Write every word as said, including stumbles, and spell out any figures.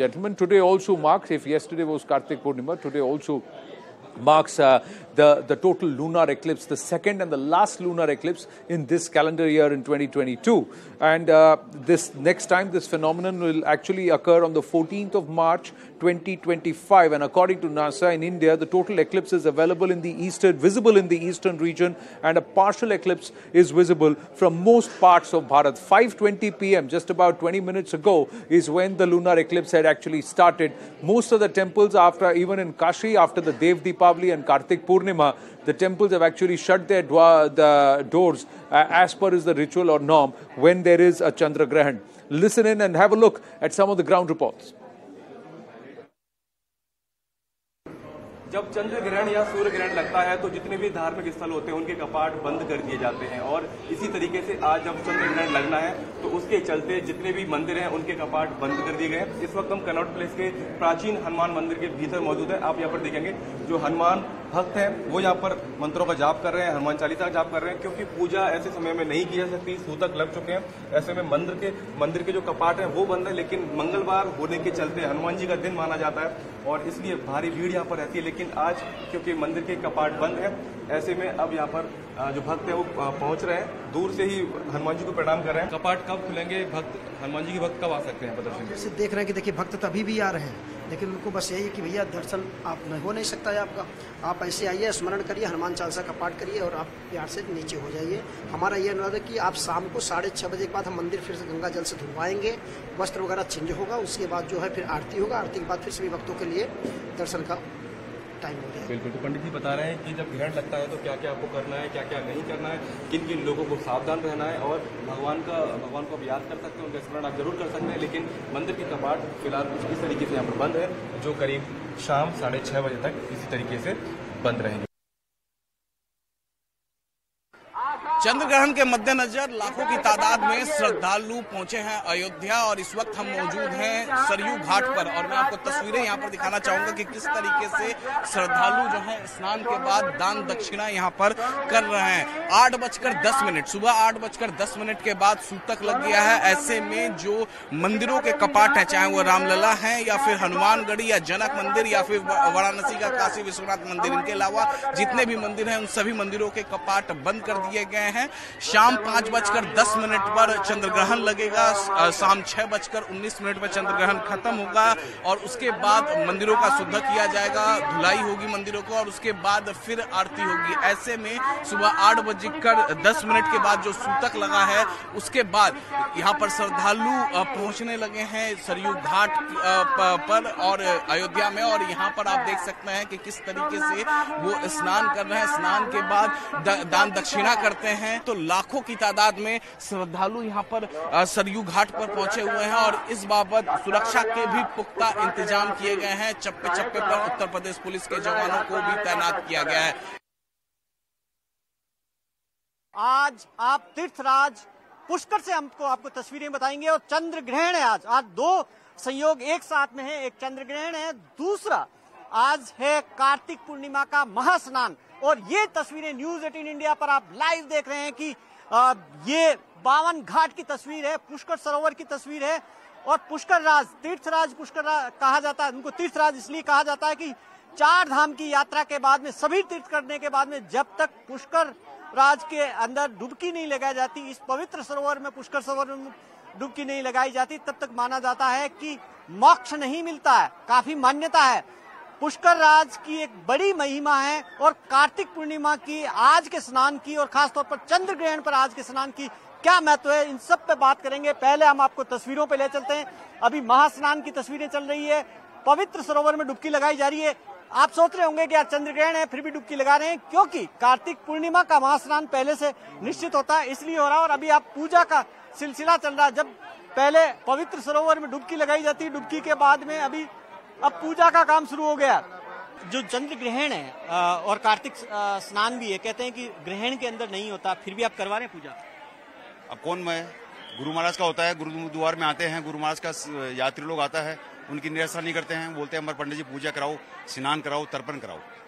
Gentlemen, today also marks, if yesterday was Kartik Purnima, today also marks uh, the, the total lunar eclipse, the second and the last lunar eclipse in this calendar year in twenty twenty-two. And uh, this next time, this phenomenon will actually occur on the fourteenth of March, twenty twenty-five. And according to NASA in India, the total eclipse is available in the eastern, visible in the eastern region, and a partial eclipse is visible from most parts of Bharat. five twenty p m, just about twenty minutes ago, is when the lunar eclipse had actually started. Most of the temples, after even in Kashi, after the Dev Deepavali and Kartik Purnima, the temples have actually shut their the doors uh, as per is the ritual or norm when there is a Chandra Grahan. Listen in and have a look at some of the ground reports. जब चंद्र ग्रहण या सूर्य ग्रहण लगता है तो जितने भी धार्मिक स्थल होते हैं उनके कपाट बंद कर दिए जाते हैं और इसी तरीके से आज जब चंद्र ग्रहण लगना है तो उसके चलते जितने भी मंदिर हैं उनके कपाट बंद कर दिए गए हैं। इस वक्त हम कनॉट प्लेस के प्राचीन हनुमान मंदिर के भीतर मौजूद है। आप यहाँ पर देखेंगे जो हनुमान भक्त हैं वो यहाँ पर मंत्रों का जाप कर रहे हैं, हनुमान चालीसा का जाप कर रहे हैं, क्योंकि पूजा ऐसे समय में नहीं की जा सकती, सूतक लग चुके हैं। ऐसे में मंदिर के मंदिर के जो कपाट हैं वो बंद है, लेकिन मंगलवार होने के चलते हनुमान जी का दिन माना जाता है और इसलिए भारी भीड़ यहाँ पर रहती है। लेकिन आज क्योंकि मंदिर के कपाट बंद है, ऐसे में अब यहाँ पर जो भक्त है वो पहुंच रहे हैं, दूर से ही हनुमान जी को प्रणाम कर रहे हैं। कपाट कब खुलेंगे, भक्त हनुमान जी के भक्त कब आ सकते हैं प्रदर्शन? जैसे देख रहे हैं कि देखिए भक्त तो अभी भी आ रहे हैं, लेकिन उनको बस यही है कि भैया दर्शन आप हो नहीं सकता है आपका, आप ऐसे आइए, स्मरण करिए, हनुमान चालीसा का पाठ करिए और आप प्यार से नीचे हो जाइए। हमारा ये अनुरोध है कि आप शाम को साढ़े छः बजे के बाद हम मंदिर फिर से गंगा जल से धुलवाएंगे, वस्त्र वगैरह चेंज होगा, उसके बाद जो है फिर आरती होगा, आरती के बाद फिर सभी भक्तों के लिए दर्शन का टाइम हो गया। बिल्कुल, तो पंडित जी बता रहे हैं कि जब ग्रहण लगता है तो क्या क्या आपको करना है, क्या क्या नहीं करना है, किन किन लोगों को सावधान रहना है और भगवान का भगवान को आप याद कर सकते हैं, उनका स्मरण आप जरूर कर सकते हैं। लेकिन मंदिर के कपाट फिलहाल कुछ इस तरीके से यहाँ पर बंद है, जो करीब शाम साढ़े छः बजे तक इसी तरीके से बंद रहेंगे। चंद्र ग्रहण के मद्देनजर लाखों की तादाद में श्रद्धालु पहुंचे हैं अयोध्या और इस वक्त हम मौजूद हैं सरयू घाट पर और मैं आपको तस्वीरें यहां पर दिखाना चाहूंगा कि किस तरीके से श्रद्धालु जो हैं स्नान के बाद दान दक्षिणा यहां पर कर रहे हैं। आठ बजकर दस मिनट सुबह आठ बजकर दस मिनट के बाद सूतक लग गया है। ऐसे में जो मंदिरों के कपाट हैं, चाहे वो रामलला है या फिर हनुमानगढ़ी या जनक मंदिर या फिर वाराणसी का काशी विश्वनाथ मंदिर, इनके अलावा जितने भी मंदिर हैं उन सभी मंदिरों के कपाट बंद कर दिए गए हैं। शाम पांच बजकर दस मिनट पर चंद्र ग्रहण लगेगा, शाम छह बजकर उन्नीस मिनट पर चंद्र ग्रहण खत्म होगा और उसके बाद मंदिरों का शुद्ध किया जाएगा, धुलाई होगी मंदिरों को और उसके बाद फिर आरती होगी। ऐसे में सुबह आठ बजकर दस मिनट के बाद जो सूतक लगा है उसके बाद यहाँ पर श्रद्धालु पहुंचने लगे हैं सरयू घाट पर और अयोध्या में और यहाँ पर आप देख सकते हैं कि किस तरीके से वो स्नान कर रहे हैं। स्नान के बाद दान दक्षिणा करते हैं तो लाखों की तादाद में श्रद्धालु यहाँ पर सरयू घाट पर पहुंचे हुए हैं और इस बाबत सुरक्षा के भी पुख्ता इंतजाम किए गए हैं। चप्पे चप्पे पर उत्तर प्रदेश पुलिस के जवानों को भी तैनात किया गया है। आज आप तीर्थराज पुष्कर से हमको आपको तस्वीरें बताएंगे और चंद्र ग्रहण है आज। आज दो संयोग एक साथ में है, एक चंद्र ग्रहण है, दूसरा आज है कार्तिक पूर्णिमा का महास्नान और ये तस्वीरें न्यूज अठारह इंडिया पर आप लाइव देख रहे हैं कि आ, ये बावन घाट की तस्वीर है, पुष्कर सरोवर की तस्वीर है और पुष्कर राज तीर्थराज पुष्कर राज कहा जाता है। उनको तीर्थराज इसलिए कहा जाता है कि चार धाम की यात्रा के बाद में, सभी तीर्थ करने के बाद में जब तक पुष्कर राज के अंदर डुबकी नहीं लगाई जाती, इस पवित्र सरोवर में पुष्कर सरोवर में डुबकी नहीं लगाई जाती, तब तक माना जाता है कि मोक्ष नहीं मिलता है। काफी मान्यता है। पुष्कर राज की एक बड़ी महिमा है और कार्तिक पूर्णिमा की, आज के स्नान की और खासतौर पर चंद्र ग्रहण पर आज के स्नान की क्या महत्व है, इन सब पे बात करेंगे। पहले हम आपको तस्वीरों पे ले चलते हैं। अभी महास्नान की तस्वीरें चल रही है, पवित्र सरोवर में डुबकी लगाई जा रही है। आप सोच रहे होंगे कि आज चंद्र ग्रहण है फिर भी डुबकी लगा रहे हैं, क्योंकि कार्तिक पूर्णिमा का महास्नान पहले से निश्चित होता है, इसलिए हो रहा है। और अभी आप पूजा का सिलसिला चल रहा है। जब पहले पवित्र सरोवर में डुबकी लगाई जाती है, डुबकी के बाद में अभी अब पूजा का काम शुरू हो गया। जो चंद्र ग्रहण है और कार्तिक स्नान भी है, कहते हैं कि ग्रहण के अंदर नहीं होता, फिर भी आप करवा रहे हैं पूजा। अब कौन मैं, गुरु महाराज का होता है, गुरुद्वार में आते हैं, गुरु महाराज का यात्री लोग आता है, उनकी निरक्षा नहीं करते हैं, बोलते हैं हमारे पंडित जी पूजा कराओ, स्नान कराओ, तर्पण कराओ।